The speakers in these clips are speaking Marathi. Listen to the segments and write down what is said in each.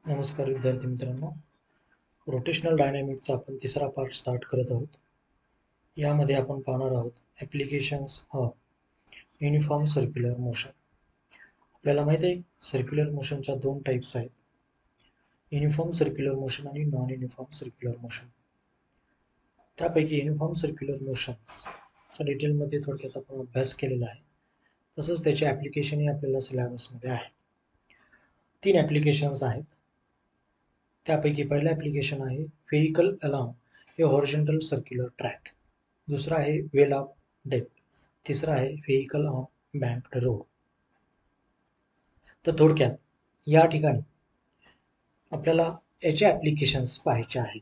नमस्कार विद्यार्थी मित्रांनो. रोटेशनल डायनॅमिक्सचा आपण तिसरा पार्ट स्टार्ट करत आहोत. यामध्ये आपण पाहणार आहोत applications of uniform circular motion. आपल्याला माहिती आहे सर्क्युलर मोशनच्या दोन टाईप्स आहेत, युनिफॉर्म सर्क्युलर मोशन आणि नॉन युनिफॉर्म सर्क्युलर मोशन. त्यापैकी युनिफॉर्म सर्क्युलर मोशनचा डिटेलमध्ये थोडक्यात आपण अभ्यास केलेला आहे. तसंच त्याचे ॲप्लिकेशनही आपल्याला सिलेबसमध्ये आहे. 3 ॲप्लिकेशन्स आहेत. त्यापैकी पहिलं ॲप्लिकेशन आहे vehicle along a horizontal circular track. दुसरा आहे वेल ऑफ डेप्थ. तिसरा आहे व्हेइकल ऑन बँक्ड रोड. तर थोडक्यात या ठिकाणी आपल्याला याचे ॲप्लिकेशन्स पाहायचे आहेत.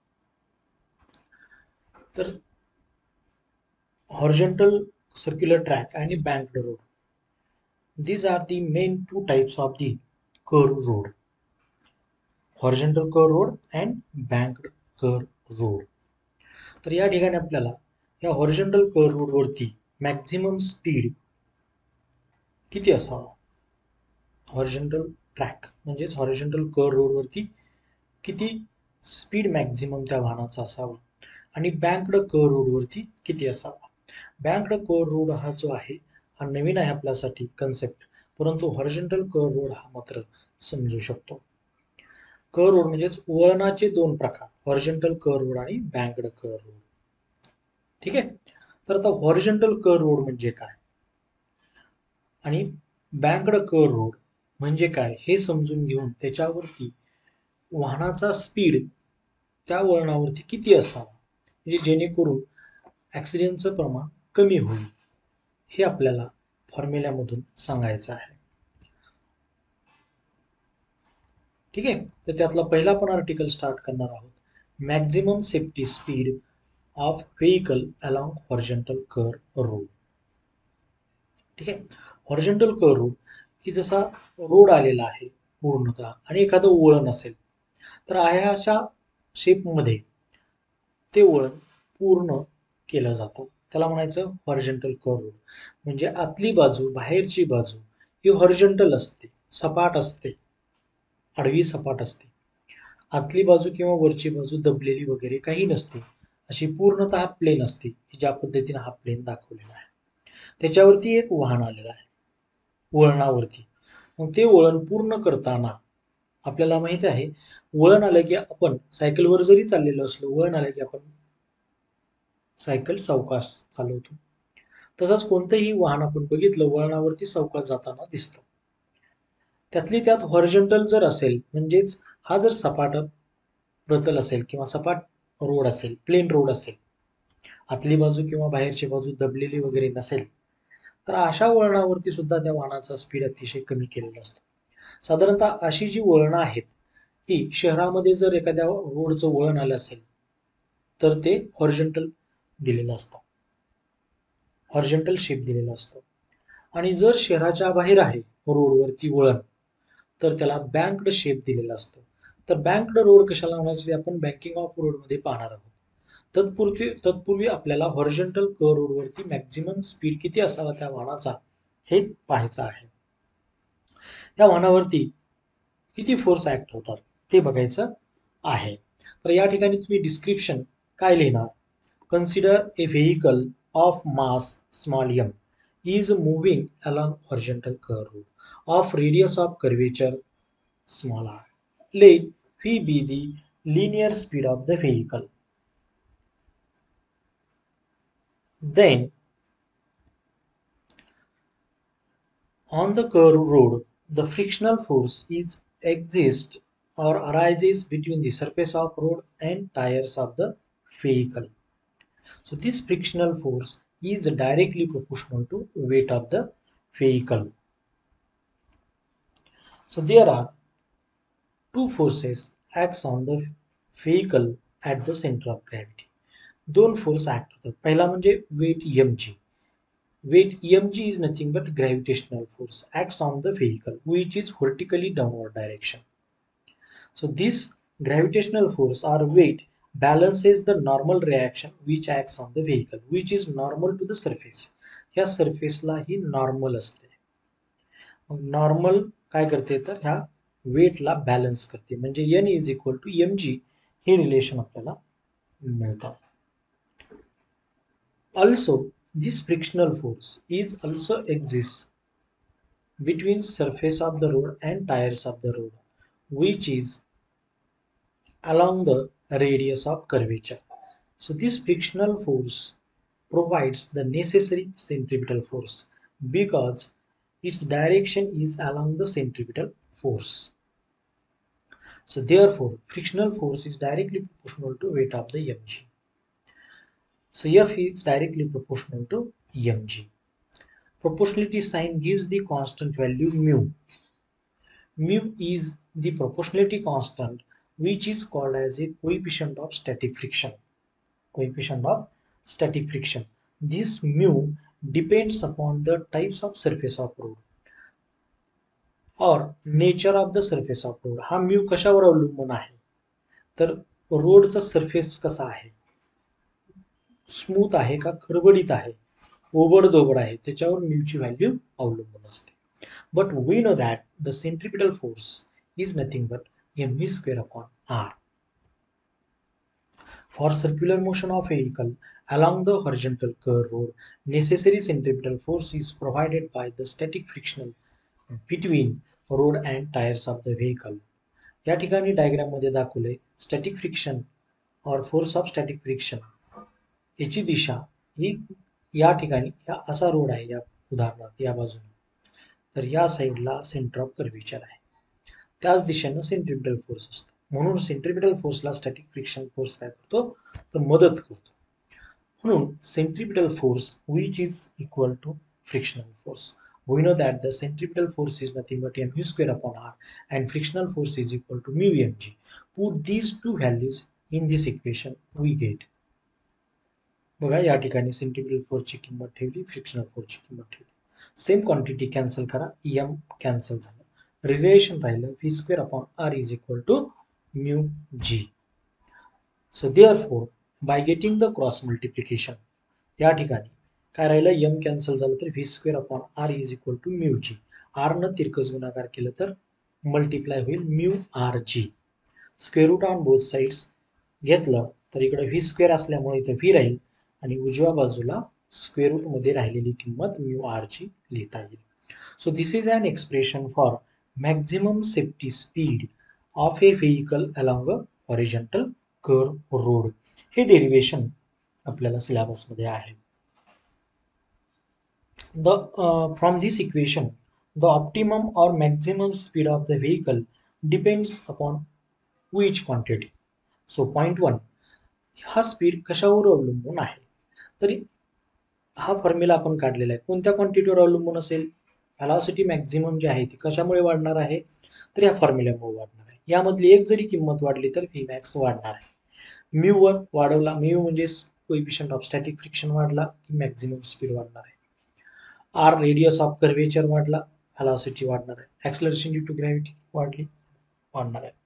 तर हॉरिझॉन्टल सर्क्युलर ट्रॅक आणि banked road, these are the main two types of the curve road, horizontal curve road and banked curve road. तर या ठिकाणी आपल्याला या हॉरिझॉन्टल कर्व रोड वरती मॅक्झिमम स्पीड किती असावा, हॉरिझॉन्टल ट्रॅक म्हणजेच हॉरिझॉन्टल कर्व रोड वरती किती स्पीड मॅक्झिमम त्या वाहनाचा असावा आणि बँक्ड कर्व रोड वरती किती असावा. बँक्ड कर्व रोड हा जो आहे हा नवीन आहे आपल्यासाठी कन्सेप्ट, परंतु हॉरिझॉन्टल कर्व रोड हा मात्र समजू शकतो. कर्व रोड म्हणजेच वळणाचे दोन प्रकार, हॉरिझॉन्टल कर्व रोड आणि बँक्ड कर्व रोड. ठीक आहे. तर आता हॉरिझॉन्टल कर्व रोड म्हणजे काय आणि बँक्ड कर्व रोड म्हणजे काय हे समजून घेऊन त्याच्यावरती वाहनाचा स्पीड त्या वळणावरती किती असावा, म्हणजे जेणेकरून ॲक्सिडेंटचं प्रमाण कमी होईल, हे आपल्याला फॉर्म्युल्यामधून सांगायचं आहे. ठीक आहे. तर त्यातला पहिला आपण आर्टिकल स्टार्ट करणार आहोत, maximum safety speed of vehicle along horizontal curve road. ठीक आहे. हॉरिझॉन्टल कर्व रोड की जसा रोड आलेला आहे पूर्णतः आणि एखादं वळण असेल तर अशा शेपमध्ये ते वळण पूर्ण केलं जातं, त्याला म्हणायचं हॉरिझॉन्टल कर्व रोड. म्हणजे आतली बाजू बाहेरची बाजू ही हॉरिझॉन्टल असते, सपाट असते, आडवी सपाट असते. आतली बाजू किंवा वरची बाजू दबलेली वगैरे काही नसते, अशी पूर्णतः प्लेन असते. ज्या पद्धतीने हा प्लेन दाखवलेला आहे त्याच्यावरती एक वाहन आलेलं आहे वळणावरती. मग ते वळण पूर्ण करताना आपल्याला माहिती आहे वळण आलं की आपण सायकलवर जरी चाललेलो असलो, वळण आलं की आपण सायकल सावकाश चालवतो. तसंच कोणतंही वाहन आपण बघितलं वळणावरती सावकाश जाताना दिसतं. त्यातली त्यात हॉरिझॉन्टल जर असेल, म्हणजेच हा जर सपाट प्रतल असेल किंवा सपाट रोड असेल, प्लेन रोड असेल, आतली बाजू किंवा बाहेरची बाजू दबलेली वगैरे नसेल, तर अशा वळणावरती सुद्धा त्या वाहनाचा स्पीड अतिशय कमी केलेला असतो. साधारणतः अशी जी वळणं आहेत ही शहरामध्ये जर एखाद्या रोडचं वळण आलं असेल तर ते हॉरिझॉन्टल दिलेलं असतं, हॉरिझॉन्टल शेप दिलेला असतो. आणि जर शहराच्या बाहेर आहे रोडवरती वळण तर त्याला बँक्ड शेप दिलेला असतो. तर बँक्ड रोड कशाला म्हणायचं ते आपण बँकिंग ऑफ रोड मध्ये पाहणार आहोत. तत्पूर्वी आपल्याला हॉरिझॉन्टल कर्व रोडवरती मॅक्झिमम स्पीड किती असावा त्या वाहनाचा हे पाहायचं आहे. त्या वाहनावरती किती फोर्स ऍक्ट होतात ते बघायचं आहे. तर या ठिकाणी तुम्ही डिस्क्रिप्शन काय लिहिणार, consider a vehicle of mass small m is moving along horizontal curve road of radius of curvature small r. Let v be the linear speed of the vehicle. Then on the curved road the frictional force is exists or arises between the surface of road and tires of the vehicle. So this frictional force is directly proportional to weight of the vehicle. So there are two forces acts on the vehicle at the center of gravity. दोन फोर्स ऍक्ट होतात. पहिला म्हणजे weight mg. Weight mg is nothing but gravitational force acts on the vehicle which is vertically downward direction. So this gravitational force or weight balances the normal reaction which acts on the vehicle which is normal to the surface. ह्या सरफेसला ही नॉर्मल असते. मग नॉर्मल काय करते तर ह्या वेटला बॅलन्स करते, म्हणजे N is equal to mg हे रिलेशन आपल्याला मिळतं. Also, this frictional force is also exists between surface of the road and tires of the road, which is along the radius of curvature. So this frictional force provides the necessary centripetal force because its direction is along the centripetal force. So therefore, frictional force is directly proportional to weight of the mg. So F is directly proportional to mg. Proportionality sign gives the constant value mu. Mu is the proportionality constant which is called as a coefficient of static friction. Coefficient of static friction. This mu depends upon the types of surface of road or nature of the surface of road. हा mu कशावर अवलंबून आहे, तर रोडचा सरफेस कसा आहे, स्मूथ आहे का खरबडीत आहे, ओबडधोबड आहे, त्याच्यावर म्यूची व्हॅल्यू अवलंबून असते. But we know that the centripetal force is nothing but mv square upon r. For circular motion of vehicle along the horizontal curve road, necessary centripetal force is provided by the static friction between road and tires of the vehicle. या ठिकाणी डायग्राम मध्ये दाखवले स्टॅटिक फ्रिक्शन और फोर्स ऑफ स्टॅटिक फ्रिक्शन याची दिशा ही या ठिकाणी असा रोड आहे, या उदाहरणार्थ या बाजूने, तर या साईडला सेंटर ऑफ कर्व्हेचर आहे, त्याच दिशेनं सेंट्रिपिटल फोर्स असतो, म्हणून सेंट्रिपिटल फोर्सला स्टॅटिक फ्रिक्शन फोर्स काय करतो तर मदत करतो. म्हणून centripetal force which is equal to frictional force. We know that the centripetal force is nothing but mu square upon r and frictional force is equal to mu mg. Put these two values in this equation, we get. बघा या ठिकाणी सेंट्रिपिटल फोर्सची किंमत ठेवली, फ्रिक्शनल फोर्सची किंमत ठेवली, सेम क्वांटिटी कॅन्सल करा, m कॅन्सल झालं, रिलेशन राहिलं v square upon r is equal to mu g. So therefore by getting the cross multiplication या ठिकाणी काय राहिलं, m कॅन्सल झालं तर v square upon r is equal to mu g. r न तिरकस गुणाकार केलं तर मल्टिप्लाय होईल mu r g. Square root on both sides घेतलं तर इकडे v स्क्वेअर असल्यामुळे इथे v राहील आणि उजव्या बाजूला स्क्वेअर रूट मध्ये राहिलेली किंमत म्यू आर ची लिहिता येईल. So this is an expression for maximum safety speed of a vehicle along a horizontal curve road. हे डेरिवेशन आपल्याला सिलेबस मध्ये आहे. From this equation, the optimum or maximum speed of the vehicle depends upon which quantity. So point 1, हा स्पीड कशावर अवलंबून आहे, तरी हा फॉर्म्युला आपण काढलेला आहे, कोणत्या क्वांटिटीवर अवलंबून असेल, व्हेलॉसिटी मॅक्झिमम जी आहे ती कशामुळे वाढणार आहे, तर या फॉर्म्युल्यामुळे वाढणार आहे. यामधली एक जरी किंमत वाढली तर व्ही मॅक्स वाढणार आहे. म्यू वर वाढवला, म्यू म्हणजे कोएफिशियंट ऑफ स्टॅटिक फ्रिक्शन वाढला की मॅक्झिमम स्पीड वाढणार आहे. आर रेडियस ऑफ कर्वेचर वाढला, व्हेलॉसिटी वाढणार आहे. ऍक्सलरेशन ड्यू टू ग्रॅव्हिटी वाढली, वाढणार आहे.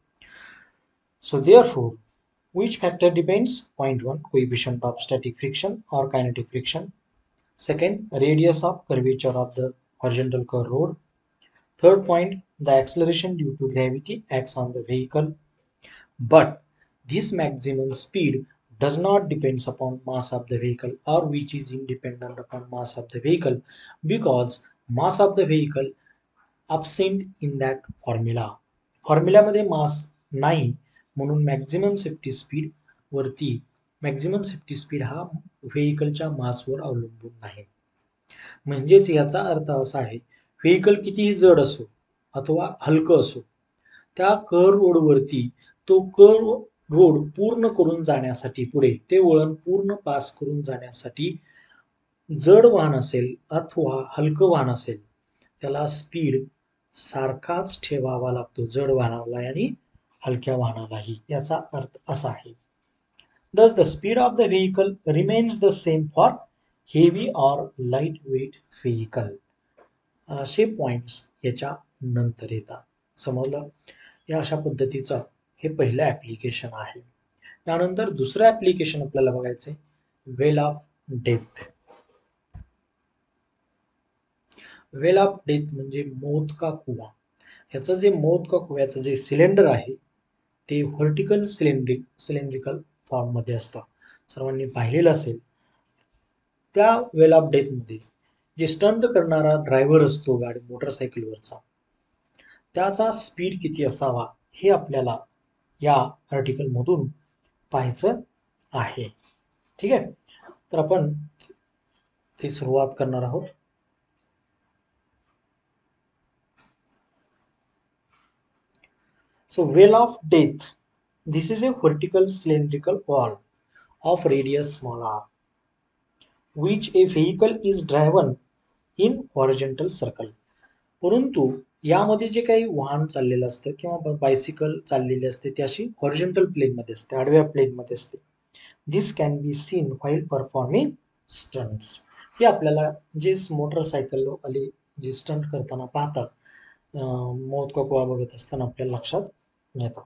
So therefore which factor depends? Point 1, coefficient of static friction or kinetic friction. Second, radius of curvature of the horizontal curve road. Third point, the acceleration due to gravity acts on the vehicle. But this maximum speed does not depends upon mass of the vehicle or which is independent upon mass of the vehicle because mass of the vehicle absent in that formula. फॉर्म्युल्यामध्ये मास नाही, म्हणून मॅक्झिमम सेफ्टी स्पीड वरती, मॅक्झिमम सेफ्टी स्पीड हा व्हेइकलच्या मासवर अवलंबून नाही. म्हणजेच याचा अर्थ असा आहे, व्हेइकल कितीही जड असो अथवा हलकं असो, त्या कर्व रोडवरती तो कर्व रोड पूर्ण करून जाण्यासाठी, पुढे ते वळण पूर्ण पास करून जाण्यासाठी जड वाहन असेल अथवा हलकं वाहन असेल, त्याला स्पीड सारखाच ठेवावा लागतो, जड वाहनाला आणि हलक्या वाहनालाही. याचा अर्थ असा आहे. Thus the speed of the vehicle remains the same for heavy or lightweight vehicle. असे पॉइंट्स याच्या नंतर येतात. समजलं? या अशा पद्धतीचं हे पहिलं ऍप्लिकेशन आहे. त्यानंतर दुसरं ऍप्लिकेशन आपल्याला बघायचंय, well of depth. Well of death म्हणजे मौत का कुआ. ह्याचं जे मोदकाव्याचं जे सिलेंडर आहे ते व्हर्टिकल सिलेंड्रिकल फॉर्ममध्ये असतं. सर्वांनी पाहिलेलं असेल. त्या वेल ऑफ डेथमध्ये जे स्टंट करणारा ड्रायव्हर असतो गाडी मोटरसायकलवरचा, त्याचा स्पीड किती असावा हे आपल्याला या आर्टिकलमधून पाहायचं आहे. ठीक आहे, तर आपण ती सुरुवात करणार आहोत. So well of death. This is a vertical cylindrical wall of radius small r, which a vehicle is driven in horizontal circle. परंतु यामध्ये जे काही वाहन चाललेलं असतं किंवा बायसिकल चाललेली असते ती अशी हॉरिझॉन्टल प्लेनमध्ये असते, आडव्या प्लेनमध्ये असते. This can be seen while performing stunts. हे आपल्याला जे मोटरसायकल वाले जे स्टंट करताना पाहतात, मोदकोवा बघत असताना आपल्याला लक्षात येतं.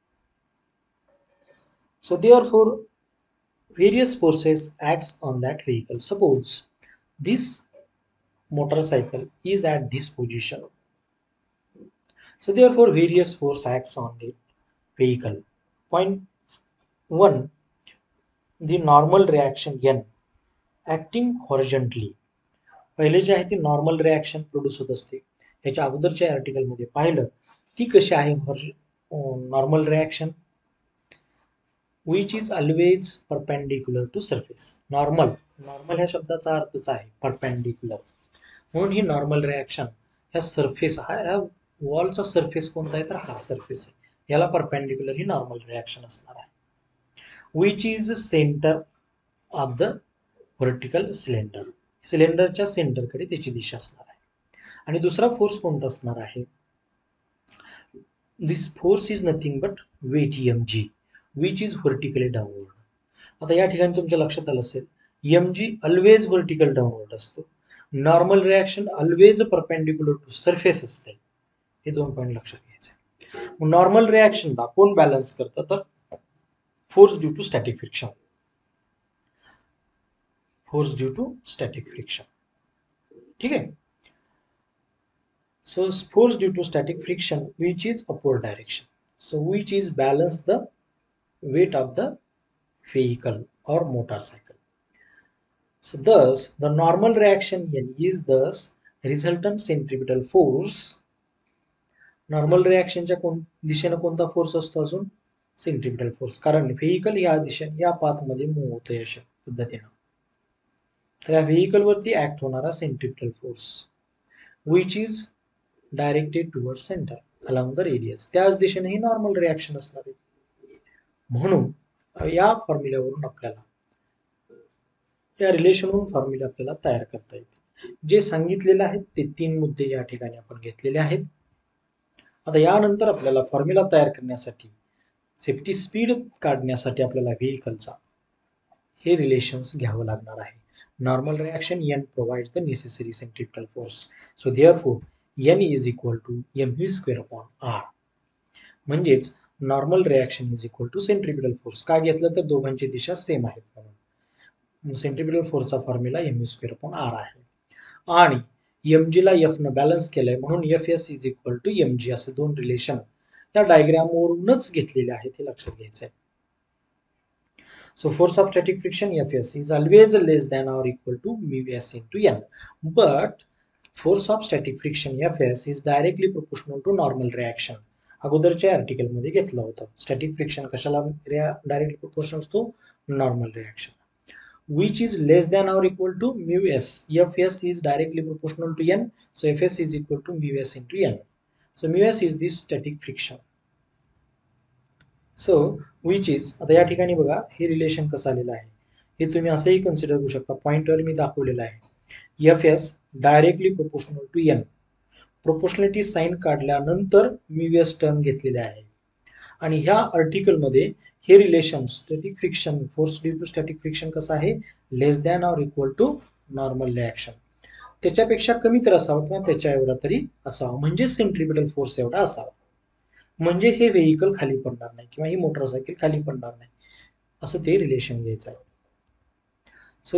So therefore various forces acts on that vehicle. Suppose this motorcycle is at this position. So therefore various force acts on the vehicle. Point 1, the normal reaction N acting horizontally. पहिले जे आहे ती नॉर्मल रिॲक्शन प्रोड्यूस होत असते. ह्याच्या अगोदरच्या आर्टिकलमध्ये पाहिलं ती कशी आहे normal reaction, which is always perpendicular to surface. Normal ह्या शब्दाचा अर्थच आहे परपेंडिक्युलर, म्हणून ही नॉर्मल रिॲक्शन ह्या सरफेस, ह्या वॉलचा सरफेस कोणता आहे तर हा सरफेस आहे, याला परपेंडिक्युलर ही नॉर्मल रिॲक्शन असणार आहे. Which is centre of the vertical cylinder. सिलेंडरच्या सेंटरकडे त्याची दिशा असणार आहे. आणि दुसरा फोर्स कोणता असणार आहे, this force is nothing but weight mg which is vertically downward. आता या ठिकाणी तुमच्या लक्षात आलं असेल mg ऑलवेज व्हर्टिकल डाऊनवर्ड असतो, normal reaction always perpendicular to surface असते. हे 2 पॉईंट लक्षात घ्यायचे. नॉर्मल रिॲक्शनला कोण बॅलन्स करतं तर force due to static friction. Force due to static friction. ठीक आहे. So force due to static friction which is upward direction. So which is balance the weight of the vehicle or motorcycle. So thus the normal reaction N is thus resultant centripetal force. Normal रिॲक्शनच्या दिशेने कोणता फोर्स असतो अजून सेंट्रिपिटल फोर्स, कारण व्हेइकल या दिशेने या पाथमध्ये मूव्ह होतोय अशा पद्धतीनं. तर या व्हेइकल वरती ऍक्ट होणारा centripetal force which is directed toward centre along the radius, त्याच दिशेने ही नॉर्मल रिॲक्शन असणार आहे. म्हणून या फॉर्म्युल्यावरून आपल्याला या रिलेशनवरून फॉर्म्युला आपल्याला तयार करता येते. जे सांगितलेले आहेत ते 3 मुद्दे या ठिकाणी आपण घेतलेले आहेत. आता यानंतर आपल्याला फॉर्म्युला तयार करण्यासाठी, सेफ्टी स्पीड काढण्यासाठी आपल्याला व्हेइकलचा हे रिलेशन्स घ्यावं लागणार आहे. Normal reaction N provide the necessary centripetal force. So therefore N is equal to mv square upon r. म्हणजेच normal reaction is equal to centripetal force. का घेतलं तर दोघांची दिशा सेम आहेत म्हणून. सेंट्रिपिटल फोर्सचा formula mv square upon r आहे. आणि mg ला f न बॅलन्स केलंय म्हणून fs is equal to mg असे 2 रिलेशन या डायग्राम वरूनच घेतलेले आहेत, हे लक्षात घ्यायचं आहे. So force of static friction Fs is always less than or equal to μs into n. But force of static friction Fs is directly proportional to normal reaction. अगोदरच्या आर्टिकल मध्ये घेतलं होतं. स्टॅटिक फ्रिक्शन कशाला डायरेक्टली प्रोपोर्शनल असतो, normal reaction. Which is less than or equal to μs. Fs is directly proportional to n. So Fs is equal to μs into n. So μs is the static friction. So which is, आता या ठिकाणी बघा हे रिलेशन कसं आलेलं आहे हे तुम्ही असंही कन्सिडर करू शकता. पॉइंटवर मी दाखवलेलं आहे Fs directly proportional to n. Proportionality sign काढल्यानंतर म्यूएस टर्म घेतलेले आहे. आणि ह्या आर्टिकलमध्ये हे relation static friction, force due to static friction कसं आहे, less than or equal to normal reaction. त्याच्यापेक्षा कमी तर असावं किंवा त्याच्या एवढा तरी असावा, म्हणजे सेंट्रिपिटल फोर्स एवढा असावा. म्हणजे हे व्हेइकल खाली पडणार नाही किंवा ही मोटरसायकल खाली पडणार नाही, असं ते रिलेशन घ्यायचं आहे. सो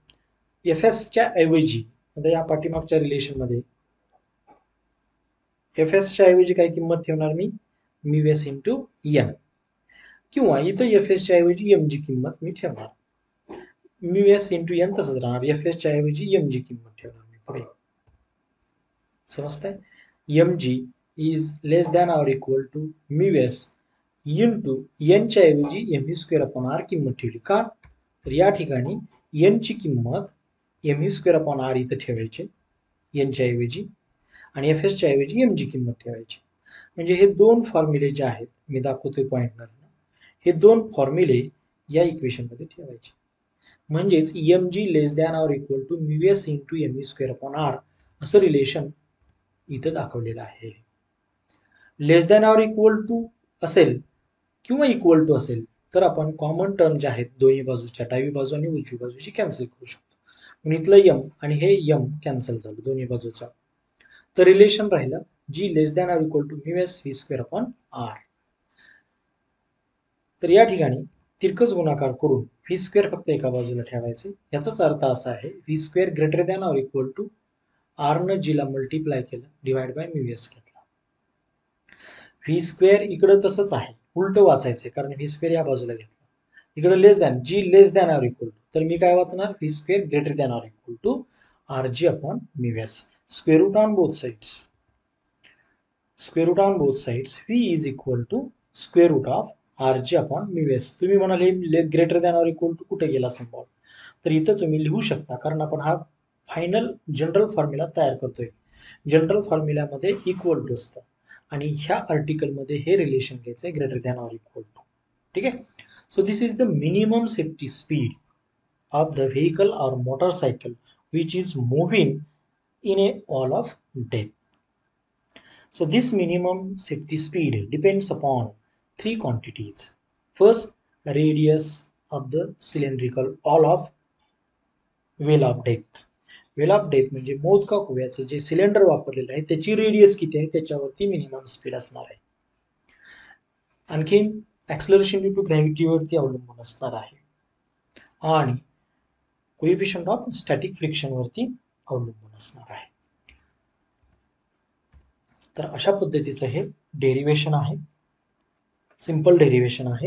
देअरफोर एफएसच्या ऐवजी आता या पाठीमागच्या रिलेशन मध्ये एफ एसच्या ऐवजी काय किंमत ठेवणार मी, म्यू एस इंटू एन, किंवा इथं एफ एसच्या ऐवजी एम ची किंमत मी ठेवणार, म्यू एस इंटू एन तसंच राहणार, एफ एसच्या ऐवजी एम ची किंमत ठेवणार मी पुढे. समजतंय? M g is less than or equal to mu s into एनच्या ऐवजी m u square upon r किंमत ठेवली. का? तर या ठिकाणी एन ची किंमत m u square upon r इथं ठेवायची एनच्या ऐवजी, आणि एफ एसच्या ऐवजी एम ची किंमत ठेवायची. म्हणजे हे दोन फॉर्म्युले जे आहेत, मी दाखवतोय पॉइंटवर, हे दोन फॉर्म्युले या इक्वेशन मध्ये ठेवायचे. म्हणजेच m g less than or equal to mu s into m u square upon r असं रिलेशन इथं दाखवलेलं आहे. Less than or equal to असेल किंवा इक्वल टू असेल तर आपण कॉमन टर्म जे आहेत दोन्ही बाजूच्या, डावी बाजू आणि उजवी बाजूची कॅन्सल करू शकतो. म्हणून इथलं यम आणि हे यम कॅन्सल झालं दोन्ही बाजूचा, तर रिलेशन राहिलं g less than or equal to mu s v square upon r. तर या ठिकाणी तिरकस गुणाकार करून व्ही स्क्वेअर फक्त एका बाजूला ठेवायचे. याचाच अर्थ असा आहे v square greater than or equal to r न जीला मल्टिप्लाय केलं डिवाइड बाय म्यू एस घेतला. व्ही स्क्वेअर इकडं तसंच आहे, उलट वाचायचंय कारण व्ही स्क्वेअर या बाजूला घेतला. इकडे less than, g less than or equal to, तर मी काय वाचणार, v square greater than or equal to r g upon mu s. Square root on both sides, square root on both sides v is equal to square root of r g upon mu s. तुम्ही म्हणाले greater than or equal to कुठे गेला सिम्बॉल, तर इथं तुम्ही लिहू शकता कारण आपण हा फायनल जनरल फॉर्म्युला तयार करतोय. जनरल फॉर्म्युल्यामध्ये इक्वल टू असतं आणि ह्या आर्टिकलमध्ये हे रिलेशन घ्यायचं आहे greater than or equal to. ठीक आहे. So this is the minimum safety speed of the vehicle or motorcycle which is moving in a wall of death. So this minimum safety speed depends upon three quantities. First, radius of the cylindrical wall of well of death. Well of death म्हणजे मोदका कुव्याचं जे सिलेंडर वापरलेलं आहे त्याची रेडियस किती आहे त्याच्यावरती मिनिमम स्पीड असणार आहे. आणखीन ऍक्सलरेशन ड्यू टू ग्रॅव्हिटीवरती अवलंबून असणार आहे आणि कोएफिशियंट ऑफ स्टॅटिक फ्रिक्शन वरती अवलंबून असणार आहे. तर अशा पद्धतीचं हे डेरिवेशन आहे, सिंपल डेरिवेशन आहे,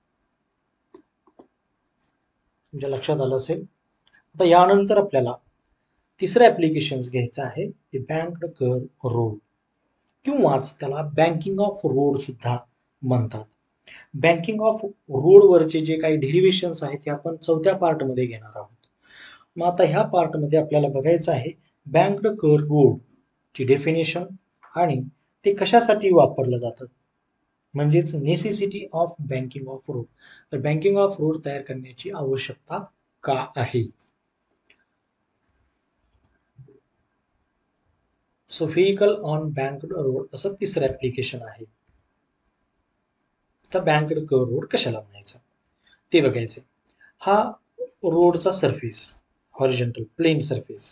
तुमच्या लक्षात आलं असेल. आता यानंतर आपल्याला तिसरं ऍप्लिकेशन घ्यायचं आहे, बँक्ड कर्व रोड किंवाच त्याला बँकिंग ऑफ रोड सुद्धा म्हणतात. बँकिंग ऑफ रोडवरचे जे काही डेरिव्हेशन्स आहेत ते आपण चौथ्या पार्टमध्ये घेणार आहोत. मग आता ह्या पार्टमध्ये आपल्याला बघायचं आहे बँक्ड कर्व रोड ची डेफिनेशन आणि ते कशासाठी वापरलं जातं, म्हणजेच necessity of banking of road. तर बँकिंग ऑफ रोड तयार करण्याची आवश्यकता का आहे. So vehicle on banked road असं तिसरं ऍप्लिकेशन आहे. तर बँक्ड कर्व रोड कशाला म्हणायचं ते बघायचं. हा रोडचा सरफेस हॉरिझॉन्टल प्लेन सरफेस,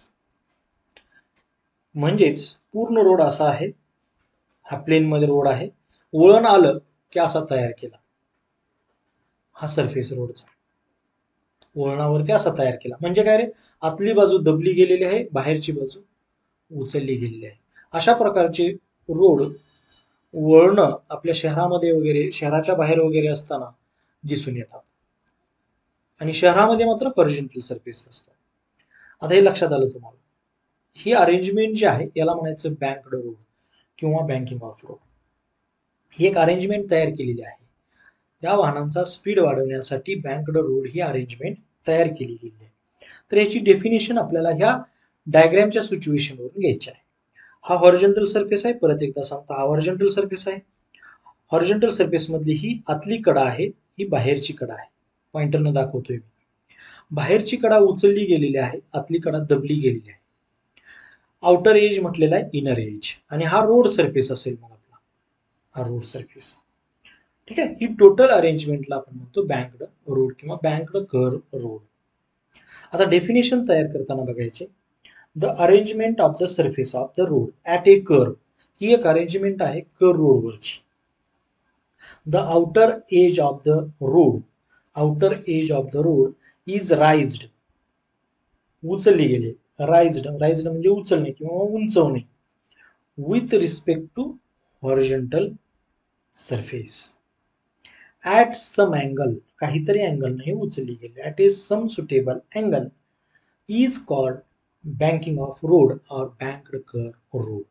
म्हणजेच पूर्ण रोड असा आहे, हा प्लेन मध्ये रोड आहे, वळण आलं की असा तयार केला, हा सरफेस रोडचा वळणावरती असा तयार केला. म्हणजे काय रे, आतली बाजू दबली गेलेली आहे, बाहेरची बाजू उचलली गेलेली आहे. अशा प्रकारचे रोड वळण आपल्या शहरामध्ये वगैरे, शहराच्या बाहेर वगैरे असताना दिसून येतात आणि शहरामध्ये मात्र हॉरिझॉन्टल सरफेस असतो. आता हे लक्षात आलं तुम्हाला. ही अरेंजमेंट जी आहे याला म्हणायचं बँक्ड रोड किंवा बँकिंग ऑफ रोड. ही एक अरेंजमेंट तयार केलेली आहे, त्या वाहनांचा स्पीड वाढवण्यासाठी बँक्ड रोड ही अरेंजमेंट तयार केली गेली आहे. तर याची डेफिनेशन आपल्याला ह्या डायग्रामच्या सिच्युएशन वरून घ्यायची आहे. हा हॉरिझॉन्टल सरफेस आहे, परत एकदा सांगतो हा हॉरिझॉन्टल सरफेस आहे. हॉरिझॉन्टल सरफेस मधली ही आतली कडा आहे, ही बाहेरची कडा आहे, पॉइंटरनं दाखवतोय मी. बाहेरची कडा उचलली गेलेली आहे, आतली कडा दबली गेलेली आहे. आउटर एज म्हटलेला आहे इनर एज, आणि हा रोड सरफेस असेल मग आपला, हा रोड सरफेस. ठीक आहे. ही टोटल अरेंजमेंटला आपण म्हणतो बँक्ड रोड किंवा बँक्ड कर्व रोड. आता डेफिनेशन तयार करताना बघायचे, the arrangement of the surface of the road at a curve, ही एक अरेंजमेंट आहे कर्व रोडवरची. The outer edge of the road, outer edge of the road is raised, उचलली गेली, राइज्ड, राइज्ड म्हणजे उचलणे किंवा उंचवणे, with respect to horizontal surface at some angle, काहीतरी अँगल नाही उचलली गेली, at a some suitable angle is called banking of road or banked curve road.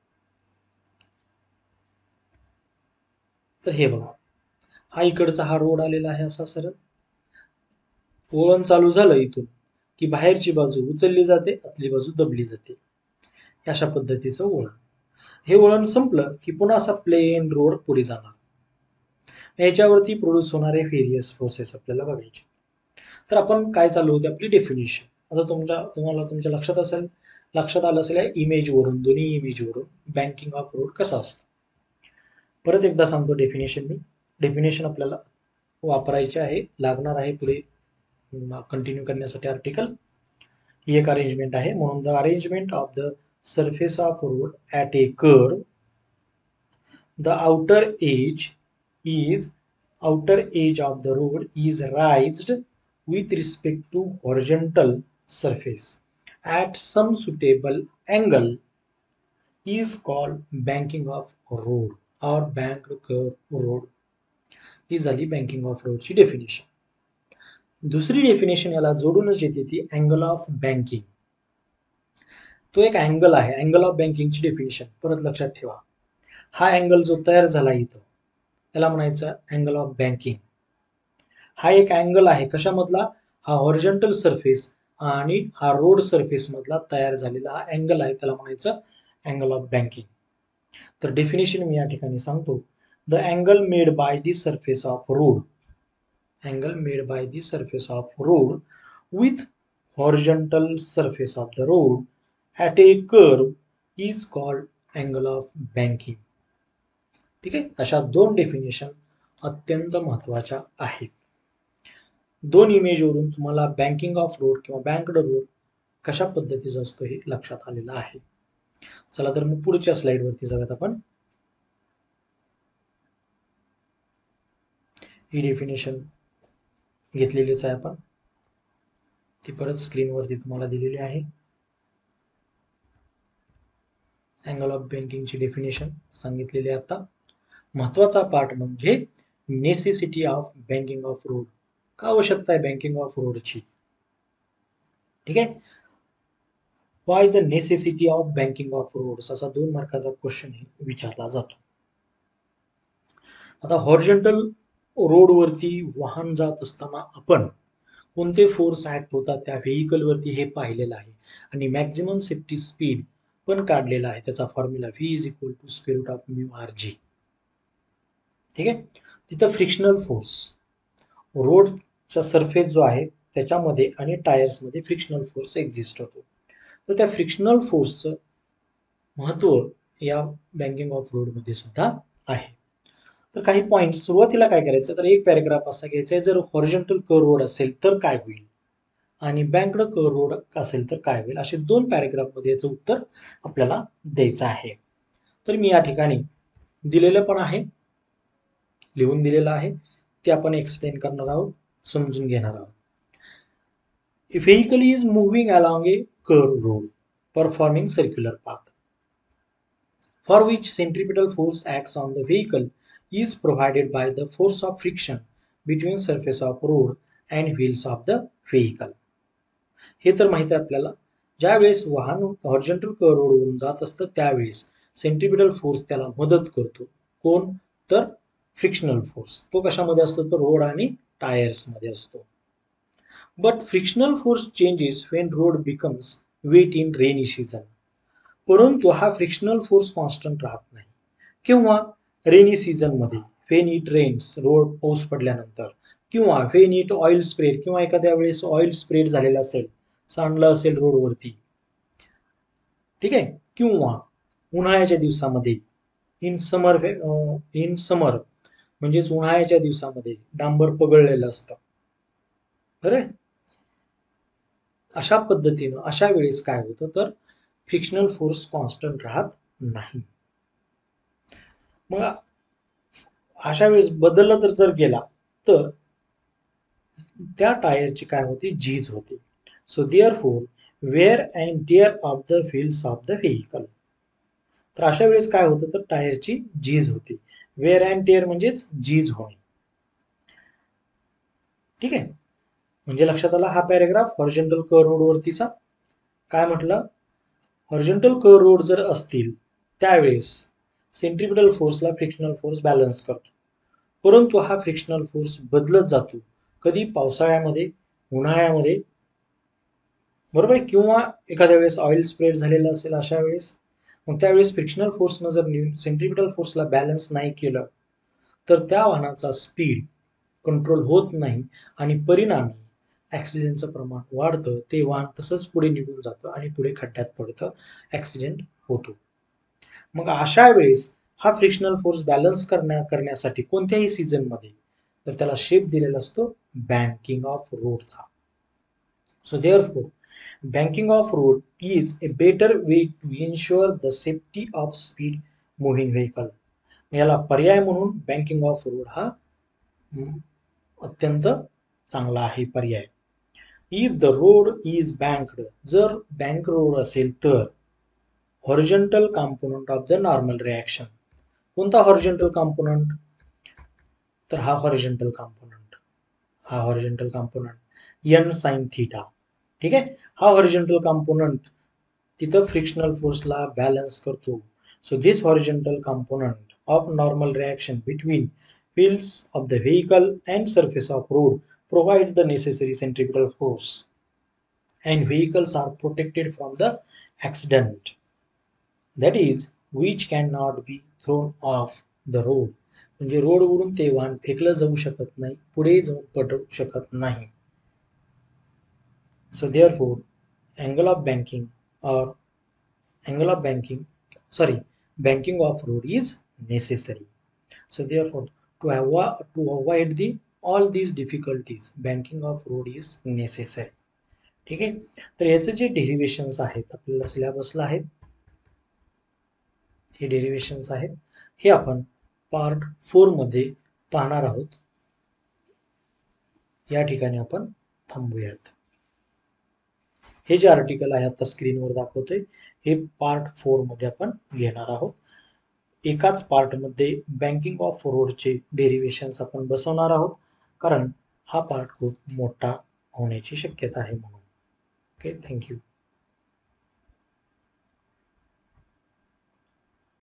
तर हे बघा, हा इकडचा हा रोड आलेला आहे असा सरळ, वळण चालू झालं इथून की बाहेरची बाजू उचलली जाते, आतली बाजू दबली जाते, अशा पद्धतीचं वळण. हे वळण संपलं की पुन्हा असा प्लेन रोड पुढे जाणार. याच्यावरती प्रोड्यूस होणारे व्हेरियस फोर्सेस आपल्याला बघायचे. तर आपण काय चालू होते आपली डेफिनेशन. आता तुम्हाला तुमच्या लक्षात आलं असेल या इमेजवरून, दोन्ही इमेजवरून बँकिंग ऑफ रोड कसा असतो. परत एकदा सांगतो डेफिनेशन आपल्याला वापरायचे आहे, लागणार आहे पुढे कंटिन्यू करण्यासाठी आर्टिकल. ही एक अरेंजमेंट आहे. म्हणून the arrangement of the surface of road at a curve, the outer edge of the road is raised with respect to horizontal surface at some suitable angle is called banking of road or banked curve road. ही झाली बँकिंग ऑफ रोडची डेफिनेशन. दुसरी डेफिनेशन याला जोडूनच येते ती अँगल ऑफ बँकिंग. तो एक अँगल आहे, अँगल ऑफ बँकिंगची डेफिनेशन परत लक्षात ठेवा. हा अँगल जो तयार झाला इथं त्याला म्हणायचं अँगल ऑफ बँकिंग. हा एक अँगल आहे कशामधला, हा हॉरिझॉन्टल सरफेस आणि हा रोड सरफेस मधला तयार झालेला हा अँगल आहे, त्याला म्हणायचं अँगल ऑफ बँकिंग. तर डेफिनेशन मी या ठिकाणी सांगतो. The angle made by the surface of road, angle made by the surface of road with horizontal surface of the road at a curve is called angle of banking. ठीक आहे, अशा दोन डेफिनेशन अत्यंत महत्वाच्या आहेत. दोन इमेजवरून तुम्हाला बँकिंग ऑफ रोड किंवा बँक्ड रोड कशा पद्धतीचा असतो हे लक्षात आलेलं आहे. चला तर मग पुढच्या स्लाइड वरती जाऊयात आपण. ही डेफिनेशन घेतलेलीच आहे आपण, ती परत स्क्रीनवरती तुम्हाला दिलेली आहे. अँगल ऑफ बँकिंगची डेफिनेशन सांगितलेली आहे. आता महत्वाचा पार्ट म्हणजे necessity of banking of road. का आवश्यकता आहे बँकिंग ऑफ रोडची. ठीक आहे, why the necessity of banking of roads असा 2 मार्काचा क्वेश्चन विचारला जातो. आता हॉरिझॉन्टल रोड वरती वाहन जात असताना आपण कोणते फोर्स ऍक्ट होतात त्या व्हेइकल वरती हे पाहिलेलं आहे, आणि मॅक्झिमम सेफ्टी स्पीड पण काढलेला आहे. त्याचा formula v is equal to square root of mu r g. ठीक आहे, तिथं फ्रिक्शनल फोर्स रोडचा सरफेस जो आहे त्याच्यामध्ये आणि टायर्स मध्ये फ्रिक्शनल फोर्स एक्झिस्ट होतो. तर त्या फ्रिक्शनल फोर्सचं महत्व या बँकिंग ऑफ रोड मध्ये सुद्धा आहे. तर काही पॉइंट सुरुवातीला काय करायचं, तर एक पॅराग्राफ असा घ्यायचा आहे, जर हॉरिझॉन्टल कर्व रोड असेल तर काय होईल आणि बँक्ड कर्व रोड असेल तर काय होईल, असे 2 पॅराग्राफ मध्ये याचं उत्तर आपल्याला द्यायचं आहे. तर मी या ठिकाणी दिलेलं पण आहे, लिहून दिलेलं आहे, ते आपण एक्सप्लेन करणार आहोत, समजून घेणार आहोत. A vehicle is moving along a curved road performing circular path for which centripetal force acts on the vehicle is provided by the force of friction between surface of road and wheels of the vehicle. हे तर माहिती आहे आपल्याला. ज्यावेळेस वाहन हॉरिझॉन्टल कर्व रोडवरून जात असतं त्यावेळेस सेंट्रिपिटल फोर्स त्याला मदत करतो. कोण, तर फ्रिक्शनल फोर्स. तो कशामध्ये असतो, तर रोड आणि टायर्स मध्ये असतो. But frictional force changes when road becomes wet in rainy season. परंतु हा फ्रिक्शनल फोर्स कॉन्स्टंट राहत नाही. किंवा रेनी सीझन मध्ये, व्हेन इट रेन्स, रोड पाऊस पडल्यानंतर, किंवा व्हेन इट ऑइल स्प्रेड, किंवा एखाद्या वेळेस ऑइल स्प्रेड झालेला असेल, सांडलं असेल रोडवरती. ठीक आहे, किंवा उन्हाळ्याच्या दिवसामध्ये, इन समर म्हणजेच उन्हाळ्याच्या दिवसामध्ये डांबर पगळलेलं असतं. बरं, अशा पद्धतीनं अशा वेळेस काय होतं, तर फ्रिक्शनल फोर्स कॉन्स्टंट राहत नाही. मग अशा वेळेस बदलला जर गेला तर त्या टायरची काय होती, झीज होते. So therefore wear and tear of the wheels of the vehicle. तर अशा वेळेस काय होतं तर टायरची झीज होते. वेअर अँड टेअर म्हणजेच झीज होणे. ठीक आहे, म्हणजे लक्षात आला हा पॅरेग्राफ हॉरिझॉन्टल कर्व रोड वरतीचा. काय म्हटलं, हॉरिझॉन्टल कर्व रोड जर असतील त्यावेळेस सेंट्रिपिटल फोर्सला फ्रिक्शनल फोर्स बॅलन्स करतो, परंतु हा फ्रिक्शनल फोर्स बदलत जातो. कधी, पावसाळ्यामध्ये, उन्हाळ्यामध्ये, बरोबर आहे, किंवा एखाद्या वेळेस ऑइल स्प्रेड झालेलं असेल अशा वेळेस. मग त्यावेळेस फ्रिक्शनल फोर्सनं जर सेंट्रिपिटल फोर्सला बॅलन्स नाही केलं तर त्या वाहनाचा स्पीड कंट्रोल होत नाही आणि परिणामी ऍक्सिडेंटचं प्रमाण वाढतं. ते वाहन तसंच पुढे निघून जातं आणि पुढे खड्ड्यात पडतं, ऍक्सिडेंट होतो. मग अशा वेळेस हा फ्रिक्शनल फोर्स बॅलन्स करण्यासाठी कोणत्याही सीझनमध्ये तर त्याला शेप दिलेला असतो बँकिंग ऑफ रोडचा. So therefore, banking of road is a better way to ensure the safety of speed moving vehicle. याला पर्याय म्हणून बँकिंग ऑफ रोड हा अत्यंत चांगला आहे पर्याय. If the road is banked, जर बँक रोड असेल तर horizontal component of the normal reaction. कोणता हॉरिझॉन्टल कॉम्पोनंट तर हा horizontal component n sine theta. ठीक आहे, हा हॉरिझॉन्टल कॉम्पोनंट तिथं फ्रिक्शनल फोर्सला बॅलन्स करतो. So this horizontal component of normal reaction between wheels of the vehicle and surface of road provide the necessary centripetal force and vehicles are protected from the accident, that is which cannot be thrown off the road. म्हणजे रोडवरून ते वाहन फेकलं जाऊ शकत नाही, पुढे जाऊन पडू शकत नाही. So therefore, angle of banking or angle of banking, sorry, banking of road is necessary. So therefore, to avoid the all these difficulties, banking of road is necessary. ठीक आहे, तर याचे जे डेरिव्हेशन्स आहेत आपल्याला सिलेबसला आहेत, हे डेरिव्हेशन्स आहेत, हे आपण पार्ट 4 मध्ये पाहणार आहोत. या ठिकाणी आपण थांबूयात. हे जे आर्टिकल आहे आता स्क्रीनवर दाखवतोय हे पार्ट 4 मध्ये आपण घेणार आहोत. एकाच पार्टमध्ये बँकिंग ऑफ रोडचे डेरिव्हेशन्स आपण बसवणार आहोत, कारण हा पार्ट खूप मोठा होण्याची शक्यता आहे म्हणून. Okay, thank you.